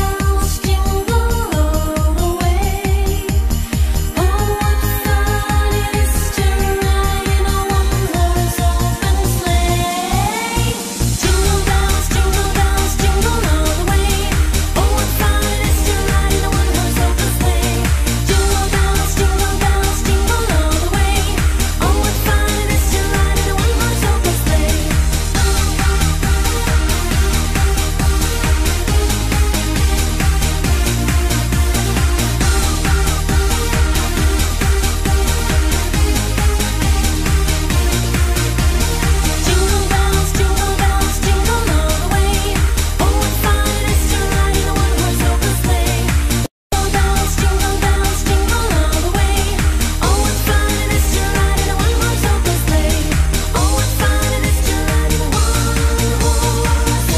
all the way. Oh, what fun it is to ride in a one-horse open sleigh. Jingle bells, jingle all the way. Oh, what fun it is to ride in a one-horse open sleigh. Jingle bells, jingle all the way. Oh, what fun it is to ride in a one-horse open sleigh. Jingle bells, jingle all the way. Oh, what fun it is to ride in a one-horse open sleigh. Jingle bells, jingle all the way. Oh, what fun it is to ride in a one-horse open sleigh. Oh, what fun it is to ride in a one-horse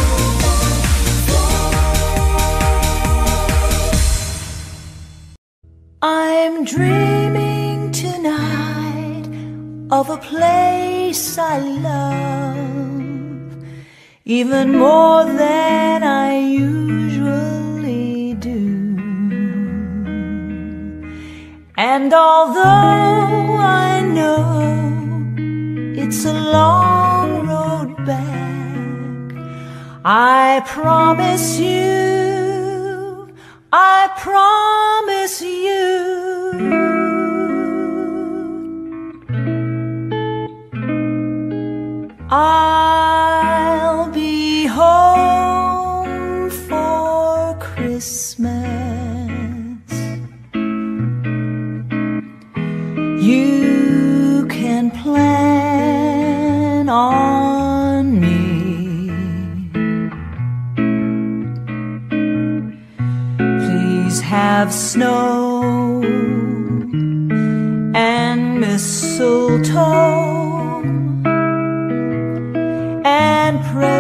open sleigh. I'm dreaming tonight of a place I love, even more than I usually do. And although I know it's a long road back, I promise you, I'll be home for Christmas. You can plan on me. Please have snow and mistletoe and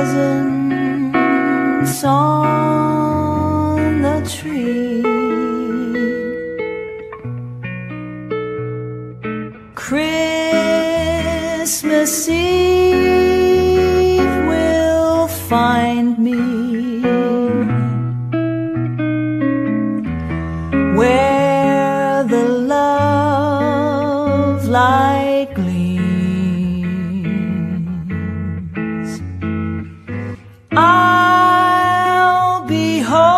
presents on the tree. Christmas Eve will find me where the love light gleams. I'll be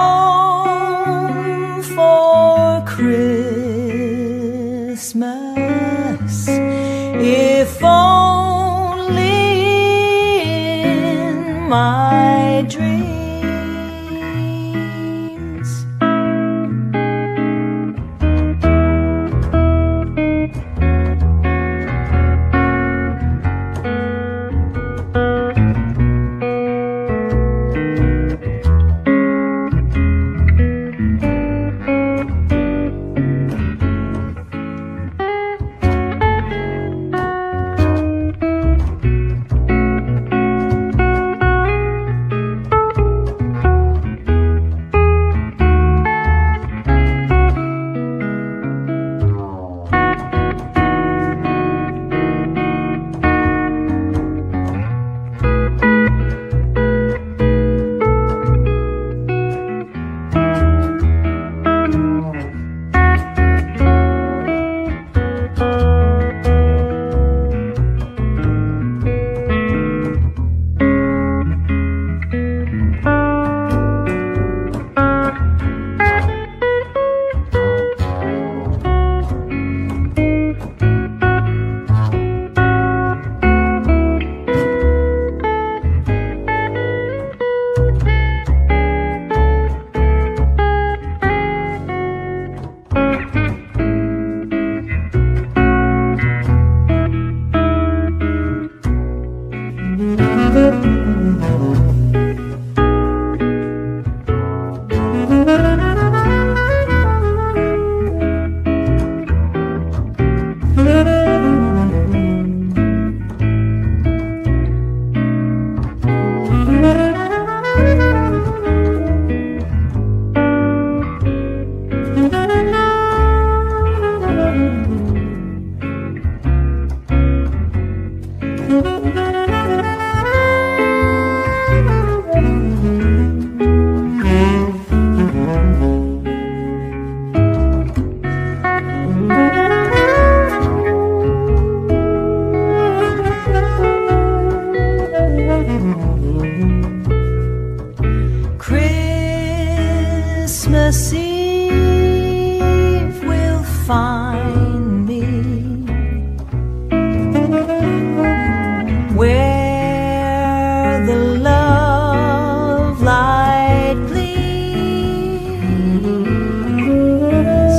home for Christmas, if only in my dreams. find me where the love light gleams.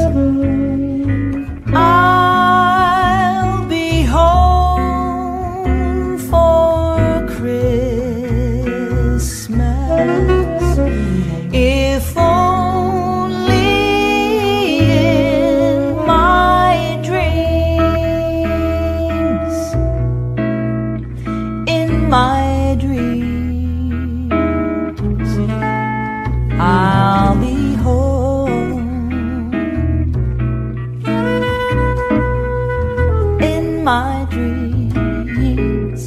I'll be home for Christmas, if only in my dreams. In my dreams, I'll be home. In my dreams,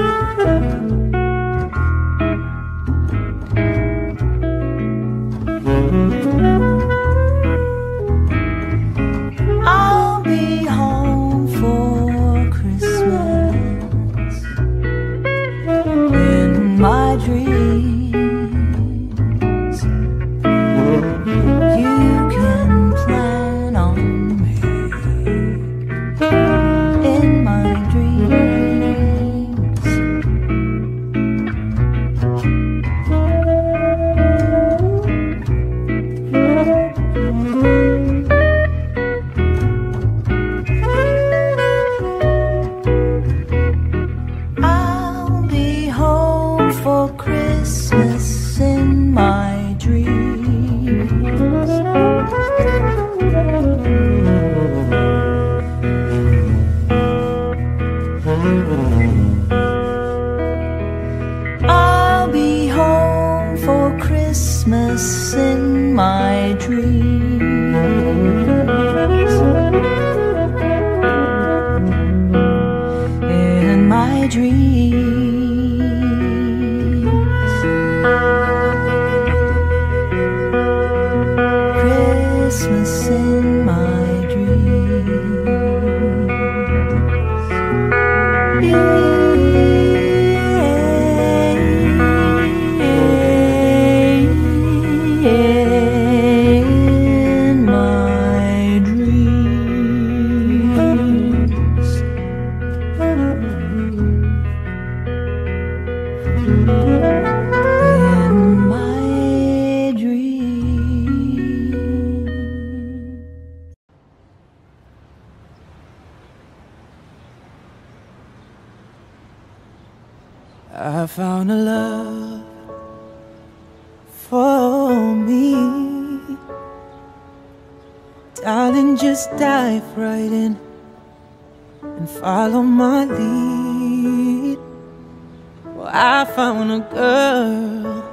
I'll be home for Christmas. In my dreams, you can plan on me. In my dreams, I'll be home for Christmas. In my dreams, I'll be home for Christmas. In my dreams, in my dreams, Christmas in my in my dreams. In my dreams. I found a love for me. Darling, just dive right in and follow my lead. Well, I found a girl,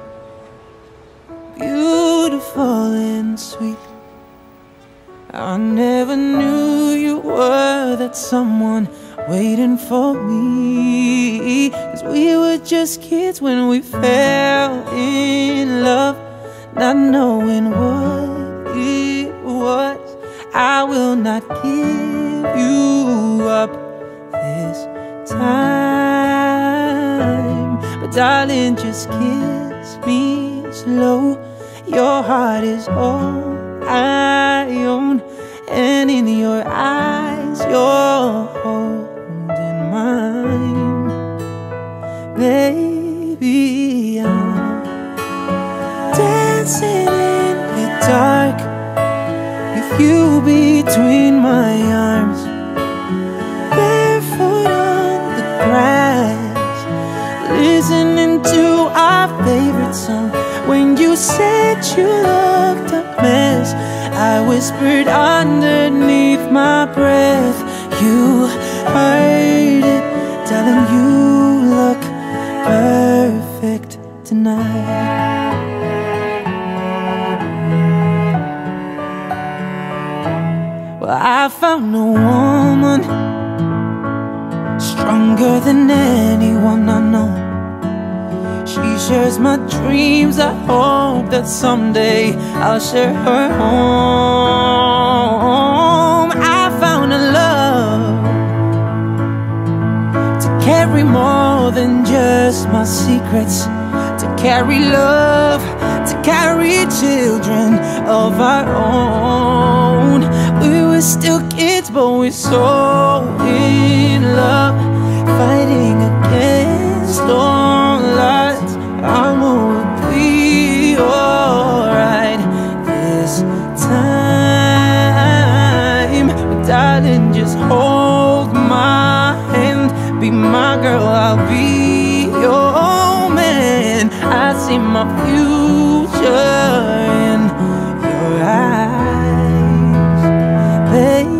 beautiful and sweet. I never knew you were that someone waiting for me. 'Cause we were just kids when we fell in love, not knowing what it was. I will not give you up this time, but darling, just kiss me slow. Your heart is all I own, and in your eyes you're holding mine. Baby, I'm dancing in the dark with you between my arms, barefoot on the grass, listening to our favorite song. When you said you looked a mess, I whispered underneath my breath. You heard it, darling, you look perfect tonight. Well, I found a woman stronger than anyone I know. She shares my dreams. I hope that someday I'll share her home. I found a love to carry more than just my secrets, to carry love, to carry children of our own. We were we're still kids, but we're so in love, fighting against all odds. I know we'll be alright this time. But darling, just hold my hand, be my girl, I'll be your man. I see my future in your eyes, babe.